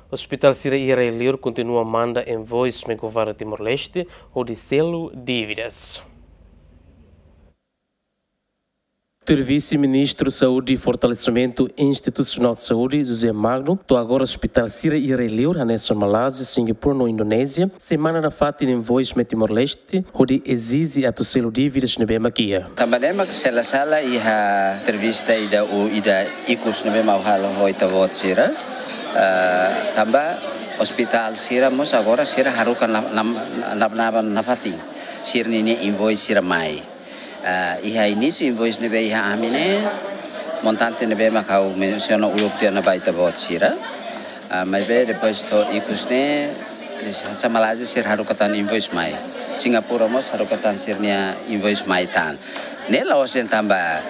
Hospital Sira Israel continua a mandar invoice ao governo Timor-Leste ou de selo dívidas. O vice-ministro de Saúde e Fortalecimento Institucional de Saúde, José Magno, do agora Hospital Sira Israel, na Malásia, Singapura, na Indonésia, semana na fata em invoice ao Timor-Leste, onde exige a selo dívidas na Bemaquia. Também que sala e a entrevista ida ikus na Bemauhalo hoita vot Sira. Tambah Hospital Sira mos agora Sira harukan na fati. Sira ini invoice Sira mai. Iha início invoice nebe iha amine montante nebe makau menciono uluk dia na baita bot Sira. Mas depois to ikusne sa Malaysia Sir harukatan invoice mai. Singapura mos harukatan Sirnya invoice mai tan. Ne laosen tambah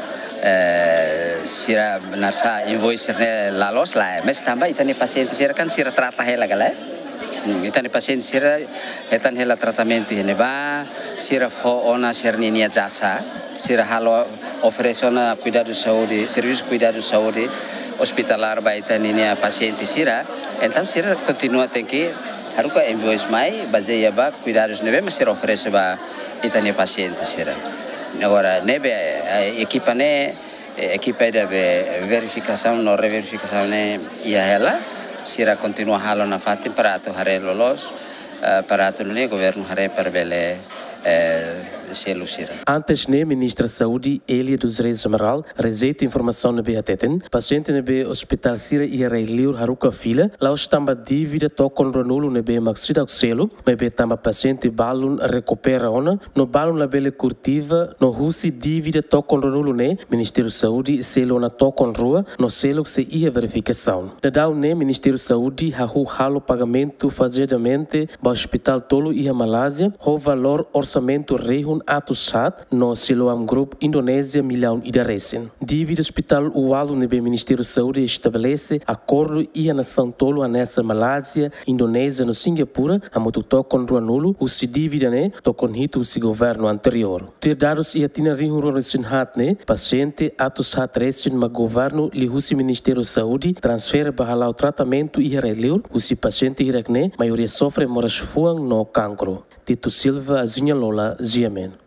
Sira nasa invoice ne lalos lah. Mas tambah itani pasien Sira kan Sira trata hela gala. Itani pasien Sira etan hela tratamento heneba Sira fo ona Sirnia jasa Sira halo ofereciona cuidado saúde serviço cuidado saúde hospitalar ba itani nia pasien Sira então Sira continua tem que haruka invoice mai baseia ba cuidados nebe mas Sira oferece ba itani pasien Sira agora nebe equipa de verificação no reverificação ne ia hela Sira continua halo na fatin para atu hare lolos para atu ne governo hare perbele selo Sira. Antes ne ministra da Saúde Elia dos Reis Amaral rezeita informação na BHTN paciente na Hospital Sira Israel haruka fila lá estamba dívida tocon ronulo na maxida selo mas tamba paciente balun recupera ona no balun la bele curtiva no husi dívida tocon ronulo ne Ministério da Saúde selo na tocon rua no selo se ia verificação da dau ne Ministério da Saúde hahu halo pagamento fazedamente ba hospital tolo ia Malásia ho valor orçamento rehun atusat no Siloam Group Indonésia milhão e recém. Dívida hospital o alu nebe Ministério da Saúde estabelece acordo e a nação tolo nessa Malásia, Indonésia no Singapura a moto com ruanulo o se dívida ne to con hito o governo anterior. Ter dados e atina rihun recém hat ne paciente atusat recém ma governo li husi Ministério da Saúde transfere bahalau tratamento e releu o se paciente irakne maioria sofre moras fuang no cancro. Tito Silva, Azinha Lola, Ziamen.